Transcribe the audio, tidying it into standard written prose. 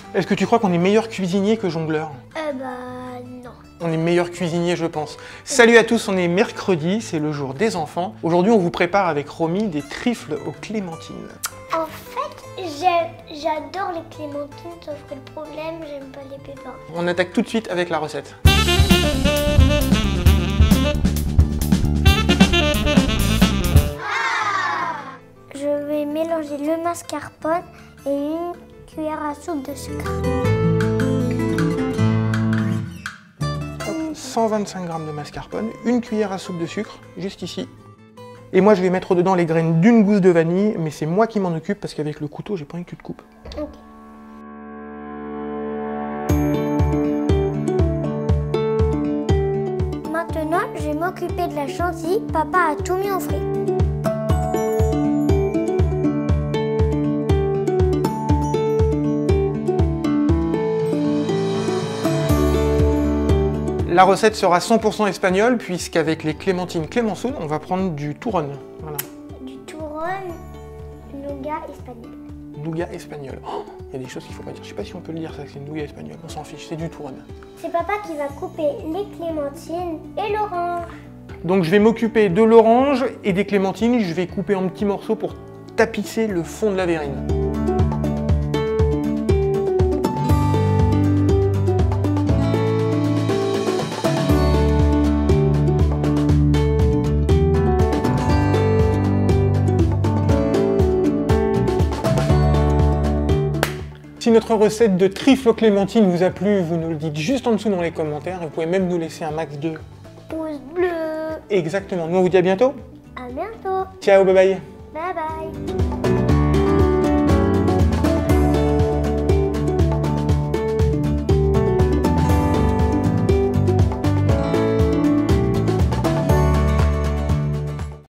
Est-ce que tu crois qu'on est meilleur cuisinier que jongleur? Non. On est meilleur cuisinier, je pense. Salut à tous, on est mercredi, c'est le jour des enfants. Aujourd'hui, on vous prépare avec Romy des trifles aux clémentines. En fait, j'adore les clémentines, sauf que le problème, j'aime pas les pépins. On attaque tout de suite avec la recette. Je vais mélanger le mascarpone et une cuillère à soupe de sucre. 125 g de mascarpone, une cuillère à soupe de sucre, juste ici. Et moi, je vais mettre dedans les graines d'une gousse de vanille, mais c'est moi qui m'en occupe parce qu'avec le couteau, j'ai pas envie que tu te coupes. Ok. Maintenant, je vais m'occuper de la chantilly. Papa a tout mis au frais. La recette sera 100% espagnole, puisqu'avec les clémentines Clémenceau, on va prendre du touron. Voilà. Du touron, nougat espagnol. Nougat espagnol. Oh, il y a des choses qu'il faut pas dire. Je sais pas si on peut le dire ça, que c'est nougat espagnol. On s'en fiche, c'est du touron. C'est papa qui va couper les clémentines et l'orange. Donc je vais m'occuper de l'orange et des clémentines. Je vais couper en petits morceaux pour tapisser le fond de la verrine. Si notre recette de trifle aux clémentines vous a plu, vous nous le dites juste en dessous dans les commentaires. Vous pouvez même nous laisser un max de pouces bleus. Exactement. Nous on vous dit à bientôt. À bientôt. Ciao, bye bye. Bye bye.